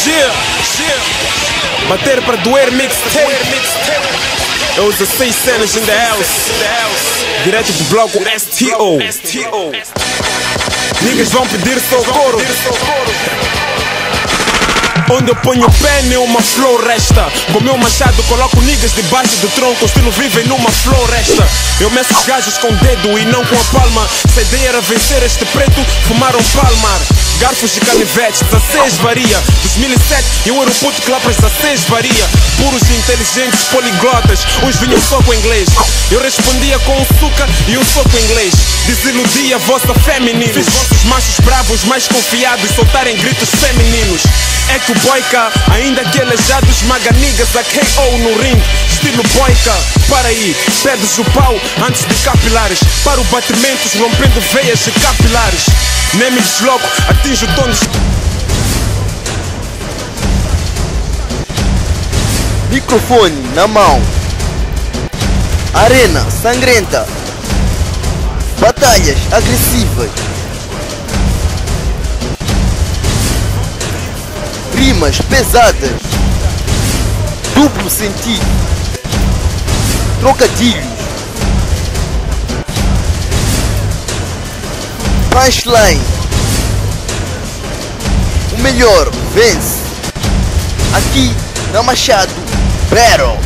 Bater para doer mixtape. É os 16 cenas in the house. Direto do bloco STO. Niggas vão pedir socorro. Onde eu ponho o pé, nenhuma floresta. Com meu machado coloco niggas debaixo do tronco. Estilo vivem numa floresta. Eu meço os gajos com o dedo e não com a palma. Se a ideia era vencer este preto, fumaram palmar. Garfos e canivetes, 16 varia. 2007 eu era o puto que lá para 16 varia. Puros e inteligentes poliglotas, uns vinham só com inglês. Eu respondia com um suca e um soco inglês. Desiludia a vossa feminina. Fiz vossos machos bravos mais confiados soltarem gritos femininos. É que o boica, ainda que aleijado, esmaga niggas a KO no ring. Estilo boica, para aí, pedes o pau antes de capilares. Para o batimentos rompendo veias e capilares. Nem me desloco, atinjo tons. Microfone na mão. Arena sangrenta. Batalhas agressivas. Rimas pesadas. Duplo sentido. Trocadilhos. Punchline. O melhor vence. Aqui na Machado Battle.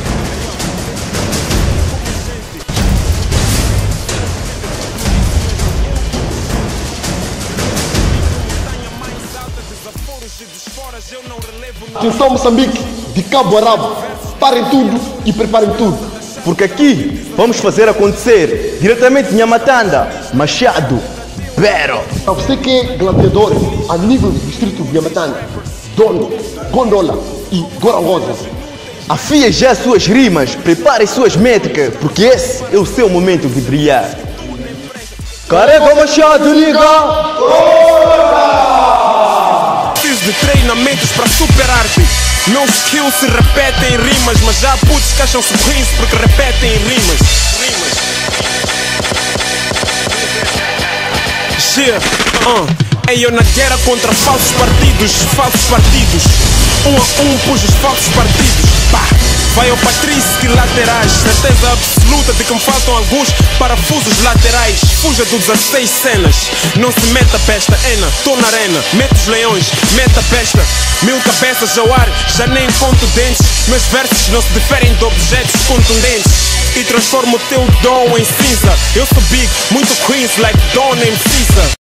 Atenção Moçambique, de cabo a rabo, parem tudo e preparem tudo. Porque aqui vamos fazer acontecer, diretamente de Nhamatanda, Machado Battle. Para você que é gladiador a nível do distrito de Nhamatanda, Dono, Gondola e Gorongosa, afie já suas rimas, prepare suas métricas, porque esse é o seu momento de brilhar. Carrega o machado, liga! De treinamentos para superar-te. Meus skills se repetem em rimas, mas já putos que acham sorriso porque repetem em rimas. Ei, eu na guerra contra falsos partidos. Um a um pus os falsos partidos. Pá. Vai ao Patrício que laterais. Certeza absoluta de que me faltam alguns parafusos laterais. Fuja dos 16 cenas. Não se meta pesta, ena, tô na arena. Mete os leões, meta pesta. 1000 cabeças ao ar, já nem conto dentes. Meus versos não se diferem de objetos contundentes. E transformo o teu dom em cinza. Eu sou big, muito queens like Don em Caesar.